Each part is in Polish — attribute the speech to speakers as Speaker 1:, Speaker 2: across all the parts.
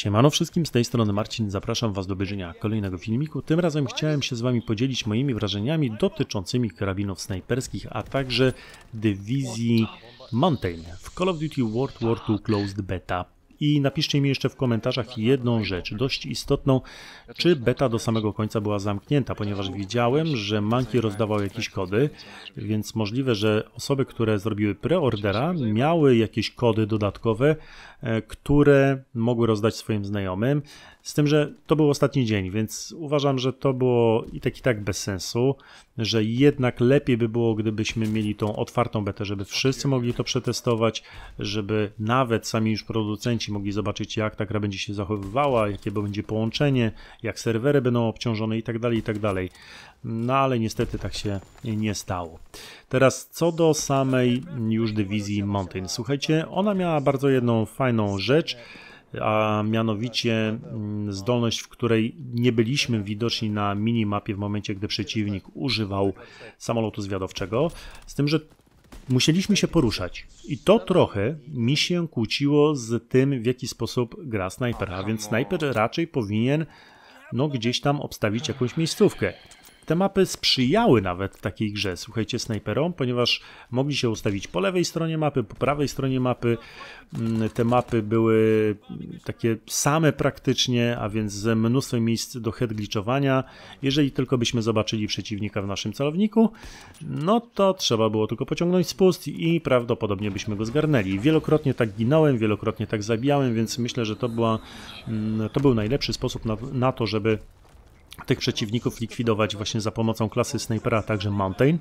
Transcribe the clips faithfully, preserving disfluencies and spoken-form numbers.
Speaker 1: Siemano wszystkim, z tej strony Marcin, zapraszam Was do obejrzenia kolejnego filmiku. Tym razem chciałem się z Wami podzielić moimi wrażeniami dotyczącymi karabinów snajperskich, a także dywizji Mountain w Call of Duty World War two Closed Beta. I napiszcie mi jeszcze w komentarzach jedną rzecz, dość istotną, czy beta do samego końca była zamknięta, ponieważ widziałem, że Monkey rozdawał jakieś kody, więc możliwe, że osoby, które zrobiły preordera, miały jakieś kody dodatkowe, które mogły rozdać swoim znajomym, z tym, że to był ostatni dzień, więc uważam, że to było i tak i tak bez sensu, że jednak lepiej by było, gdybyśmy mieli tą otwartą betę, żeby wszyscy mogli to przetestować, żeby nawet sami już producenci mogli zobaczyć, jak ta gra będzie się zachowywała, jakie będzie połączenie, jak serwery będą obciążone i tak dalej, i tak dalej. No ale niestety tak się nie stało. Teraz co do samej już dywizji Mountain. Słuchajcie, ona miała bardzo jedną fajną rzecz, a mianowicie zdolność, w której nie byliśmy widoczni na minimapie w momencie, gdy przeciwnik używał samolotu zwiadowczego, z tym, że musieliśmy się poruszać i to trochę mi się kłóciło z tym, w jaki sposób gra snajpera, więc snajper raczej powinien no, gdzieś tam obstawić jakąś miejscówkę. Te mapy sprzyjały nawet takiej grze, słuchajcie, snajperom, ponieważ mogli się ustawić po lewej stronie mapy, po prawej stronie mapy. Te mapy były takie same praktycznie, a więc ze mnóstwem miejsc do headglitchowania. Jeżeli tylko byśmy zobaczyli przeciwnika w naszym celowniku, no to trzeba było tylko pociągnąć spust i prawdopodobnie byśmy go zgarnęli. Wielokrotnie tak ginąłem, wielokrotnie tak zabijałem, więc myślę, że to, była, to był najlepszy sposób na, na to, żeby tych przeciwników likwidować właśnie za pomocą klasy snajpera, a także Mountain.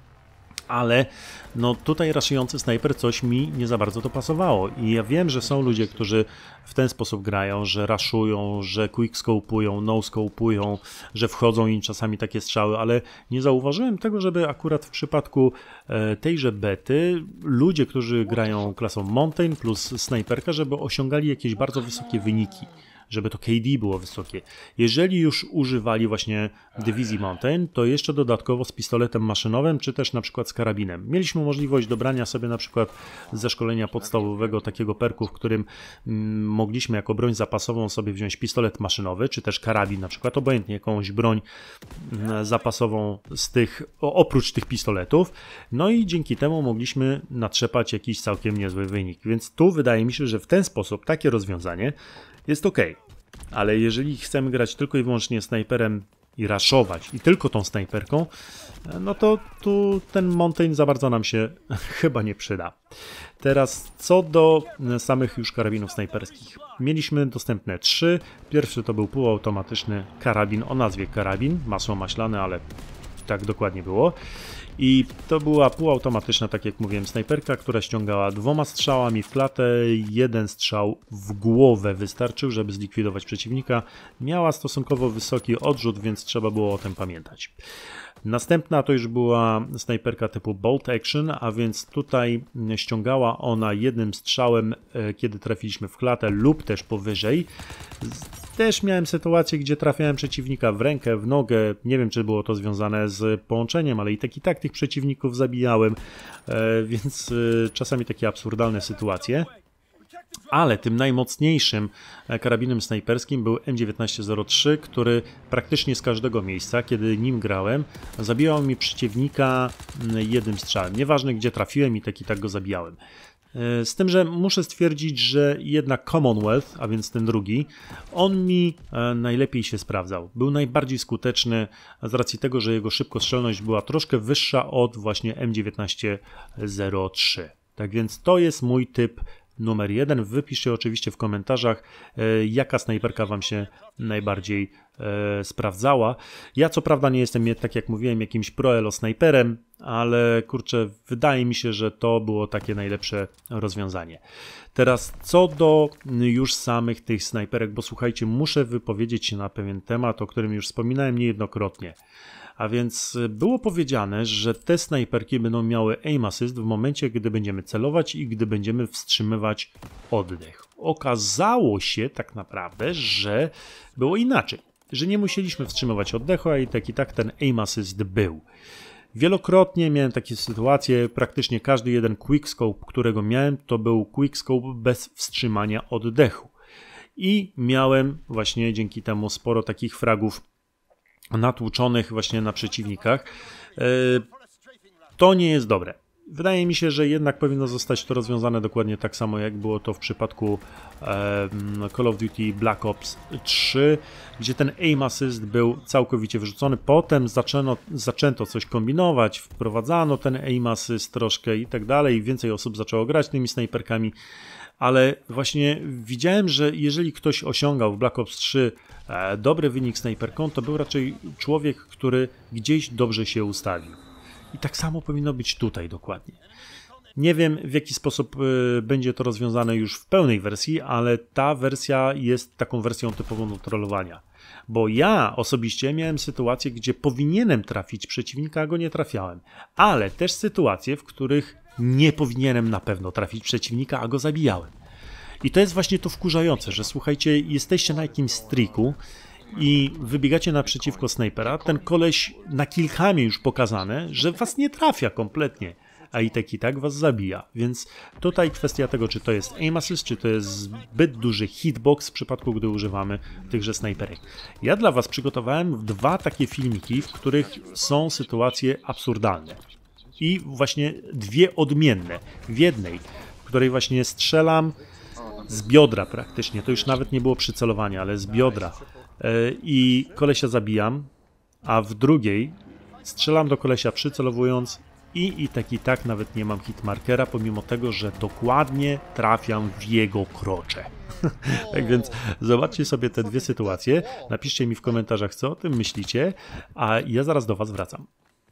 Speaker 1: Ale no tutaj raszujący snajper coś mi nie za bardzo to pasowało i ja wiem, że są ludzie, którzy w ten sposób grają, że raszują, że quickscopują, no-scopują, że wchodzą im czasami takie strzały, ale nie zauważyłem tego, żeby akurat w przypadku e, tejże bety ludzie, którzy grają klasą Mountain plus snajperka, żeby osiągali jakieś bardzo wysokie wyniki, żeby to K D było wysokie. Jeżeli już używali właśnie dywizji Mountain, to jeszcze dodatkowo z pistoletem maszynowym, czy też na przykład z karabinem. Mieliśmy możliwość dobrania sobie na przykład ze szkolenia podstawowego takiego perku, w którym mm, mogliśmy jako broń zapasową sobie wziąć pistolet maszynowy, czy też karabin na przykład, obojętnie jakąś broń mm, zapasową z tych, oprócz tych pistoletów. No i dzięki temu mogliśmy natrzepać jakiś całkiem niezły wynik. Więc tu wydaje mi się, że w ten sposób takie rozwiązanie jest ok, ale jeżeli chcemy grać tylko i wyłącznie snajperem i raszować i tylko tą snajperką, no to tu ten Mountain za bardzo nam się chyba nie przyda. Teraz co do samych już karabinów snajperskich. Mieliśmy dostępne trzy. Pierwszy to był półautomatyczny karabin o nazwie karabin, masło maślane, ale tak dokładnie było. I to była półautomatyczna, tak jak mówiłem, snajperka, która ściągała dwoma strzałami w klatę. Jeden strzał w głowę wystarczył, żeby zlikwidować przeciwnika. Miała stosunkowo wysoki odrzut, więc trzeba było o tym pamiętać. Następna to już była snajperka typu bolt action, a więc tutaj ściągała ona jednym strzałem, kiedy trafiliśmy w klatę lub też powyżej. Też miałem sytuację, gdzie trafiałem przeciwnika w rękę, w nogę. Nie wiem, czy było to związane z połączeniem, ale i tak i tak tych przeciwników zabijałem, więc czasami takie absurdalne sytuacje. Ale tym najmocniejszym karabinem snajperskim był M dziewiętnaście zero trzy, który praktycznie z każdego miejsca, kiedy nim grałem, zabijał mi przeciwnika jednym strzałem. Nieważne gdzie trafiłem i tak i tak go zabijałem. Z tym, że muszę stwierdzić, że jednak Commonwealth, a więc ten drugi, on mi najlepiej się sprawdzał. Był najbardziej skuteczny z racji tego, że jego szybkostrzelność była troszkę wyższa od właśnie M dziewiętnaście zero trzy. Tak więc to jest mój typ numer jeden. Wypiszcie oczywiście w komentarzach, jaka snajperka Wam się najbardziej e, sprawdzała. Ja co prawda nie jestem, tak jak mówiłem, jakimś pro-elo snajperem, ale kurczę, wydaje mi się, że to było takie najlepsze rozwiązanie. Teraz co do już samych tych snajperek, bo słuchajcie, muszę wypowiedzieć się na pewien temat, o którym już wspominałem niejednokrotnie. A więc było powiedziane, że te snajperki będą miały aim assist w momencie, gdy będziemy celować i gdy będziemy wstrzymywać oddech. Okazało się tak naprawdę, że było inaczej, że nie musieliśmy wstrzymywać oddechu, a i tak i tak ten aim assist był. Wielokrotnie miałem takie sytuacje, praktycznie każdy jeden quickscope, którego miałem, to był quickscope bez wstrzymania oddechu. i miałem właśnie dzięki temu sporo takich fragów natłuczonych właśnie na przeciwnikach. To nie jest dobre. Wydaje mi się, że jednak powinno zostać to rozwiązane dokładnie tak samo, jak było to w przypadku Call of Duty Black Ops trzy, gdzie ten aim assist był całkowicie wyrzucony. Potem zaczęto, zaczęto coś kombinować, wprowadzano ten aim assist troszkę i tak dalej. Więcej osób zaczęło grać tymi snajperkami, ale właśnie widziałem, że jeżeli ktoś osiągał w Black Ops trzy dobry wynik snajperką, to był raczej człowiek, który gdzieś dobrze się ustawił. I tak samo powinno być tutaj dokładnie. Nie wiem, w jaki sposób y, będzie to rozwiązane już w pełnej wersji, ale ta wersja jest taką wersją typową do trollowania. Bo ja osobiście miałem sytuację, gdzie powinienem trafić przeciwnika, a go nie trafiałem. Ale też sytuacje, w których nie powinienem na pewno trafić przeciwnika, a go zabijałem. I to jest właśnie to wkurzające, że słuchajcie, jesteście na jakimś streaku i wybiegacie naprzeciwko snajpera, ten koleś na kilkami już pokazane, że was nie trafia kompletnie, a i tak i tak was zabija. Więc tutaj kwestia tego, czy to jest aim assist, czy to jest zbyt duży hitbox w przypadku, gdy używamy tychże snajperek. Ja dla was przygotowałem dwa takie filmiki, w których są sytuacje absurdalne. I właśnie dwie odmienne. W jednej, w której właśnie strzelam z biodra praktycznie, to już nawet nie było przycelowania, ale z biodra. I kolesia zabijam, a w drugiej strzelam do kolesia przycelowując i i tak i tak nawet nie mam hitmarkera, pomimo tego, że dokładnie trafiam w jego krocze. Tak więc zobaczcie sobie te dwie sytuacje, napiszcie mi w komentarzach, co o tym myślicie, a ja zaraz do was wracam.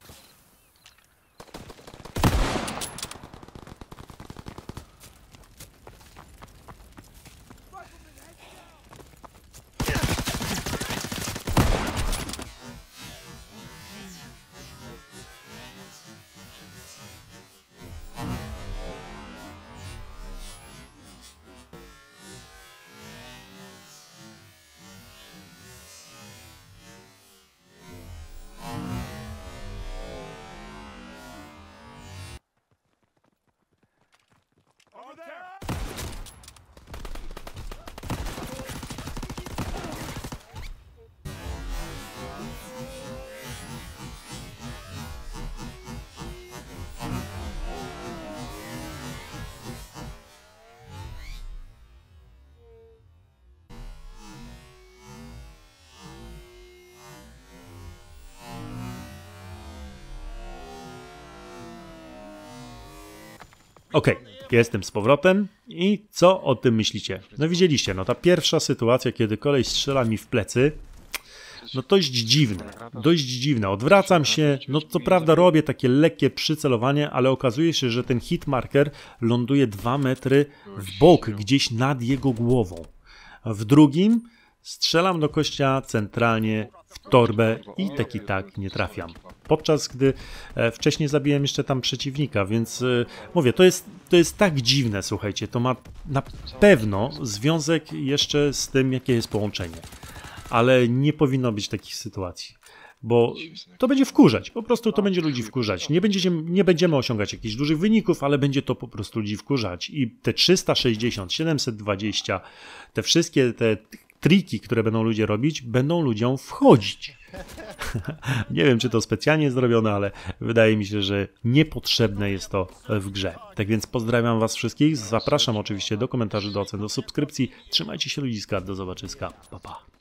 Speaker 1: Okej, okay, jestem z powrotem i co o tym myślicie? No widzieliście, no ta pierwsza sytuacja, kiedy koleś strzela mi w plecy, no dość dziwne, dość dziwne. Odwracam się, no co prawda robię takie lekkie przycelowanie, ale okazuje się, że ten hitmarker ląduje dwa metry w bok, gdzieś nad jego głową. W drugim strzelam do kościa centralnie w torbę i tak i tak nie trafiam. Podczas gdy wcześniej zabiłem jeszcze tam przeciwnika, więc mówię, to jest, to jest tak dziwne, słuchajcie, to ma na pewno związek jeszcze z tym, jakie jest połączenie. Ale nie powinno być takich sytuacji, bo to będzie wkurzać, po prostu to będzie ludzi wkurzać. Nie będziemy, nie będziemy osiągać jakichś dużych wyników, ale będzie to po prostu ludzi wkurzać. I te trzysta sześćdziesiąt, siedemset dwadzieścia, te wszystkie te triki, które będą ludzie robić, będą ludziom wchodzić. Nie wiem, czy to specjalnie jest zrobione, ale wydaje mi się, że niepotrzebne jest to w grze. Tak więc pozdrawiam was wszystkich, zapraszam oczywiście do komentarzy, do ocen, do subskrypcji. Trzymajcie się ludziska, do zobaczyska, pa pa.